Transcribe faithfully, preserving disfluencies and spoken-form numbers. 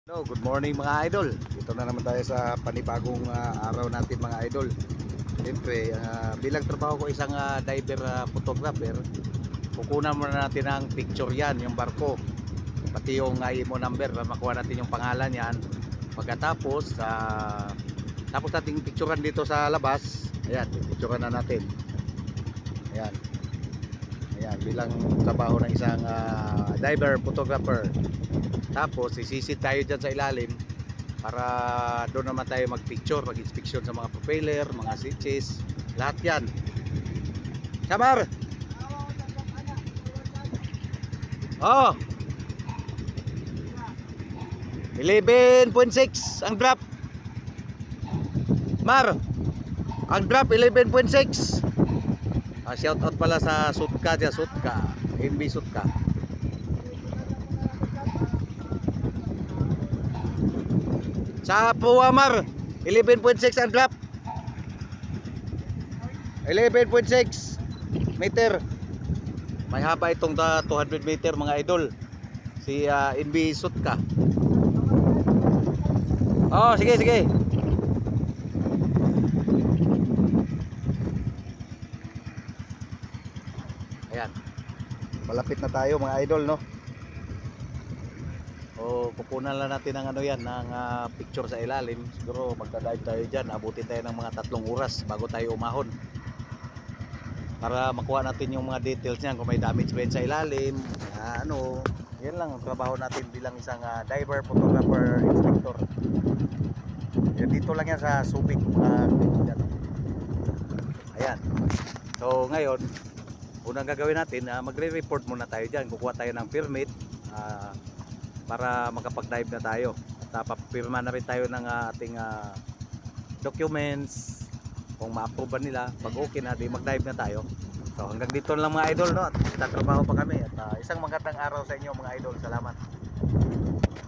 Hello, good morning mga idol. Dito na naman tayo sa panibagong uh, araw natin mga idol. Siyempre, uh, bilang trabaho ko isang uh, diver uh, photographer, kukunan muna natin ang picture yan, yung barko. Pati yung uh, imo number para makuha natin yung pangalan yan. Pagkatapos, uh, tapos natin picturean dito sa labas. Ayan, picturean na natin. Ayan. Ayan, bilang trabaho ng isang uh, diver photographer. Tapos isisit tayo dyan sa ilalim para doon naman tayo mag-picture, mag-inspection sa mga propeller, mga switches, lahat yan. Samar! Oh! eleven point six ang drop. Mar! Ang drop eleven point six. Ah, shout out pala sa Sutka dyan, Sutka. M B Sutka. Sa Puamar eleven point six ang drop. eleven point six meter. May haba itong two hundred meter mga idol. Si uh, N B Sutka. Oh, sige sige. Ayan. Malapit na tayo mga idol, no? O kukunan lang natin ng ano yan, ng uh, picture sa ilalim. Siguro magda-dive tayo dyan, abutin tayo ng mga tatlong oras bago tayo umahon para makuha natin yung mga details niyan, kung may damage ba yun sa ilalim, uh, ano, yan lang ang trabaho natin bilang isang uh, diver, photographer, instructor. Yan, dito lang yan sa Subic, mga uh, ayan. So ngayon, unang gagawin natin, uh, magre-report muna tayo dyan, kukuha tayo ng permit uh, para makapag-dive na tayo. At papirma na rin tayo ng uh, ating uh, documents kung ma-approve nila. Pag okay na, di mag-dive na tayo. So hanggang dito lang mga idol, no? At tatrabaho pa kami. At uh, isang magandang araw sa inyo mga idol. Salamat.